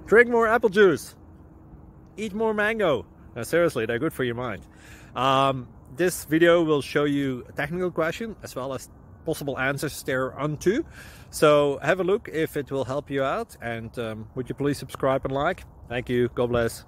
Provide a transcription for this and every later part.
Drink more apple juice. Eat more mango. No, seriously, they're good for your mind. This video will show you a technical question as well as possible answers thereunto. So have a look if it will help you out, and would you please subscribe and like? Thank you. God bless.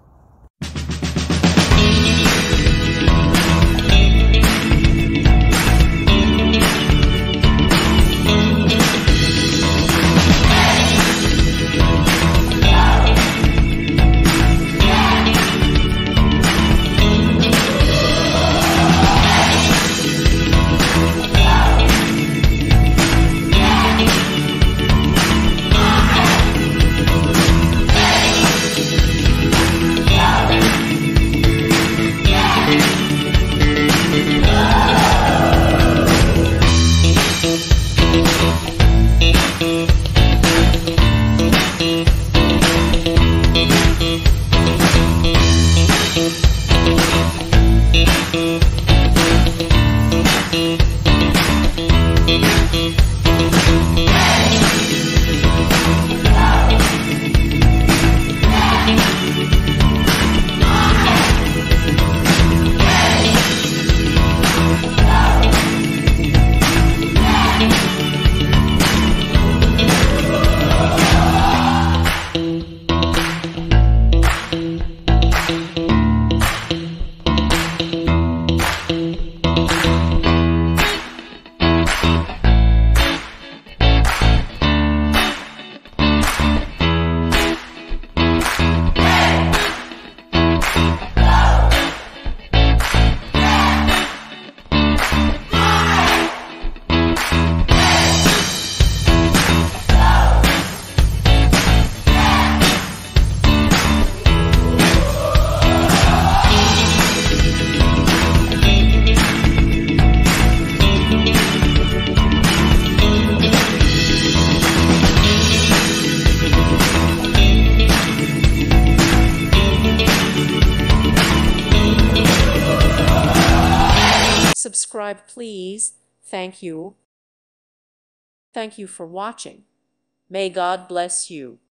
Subscribe, please. Thank you. Thank you for watching. May God bless you.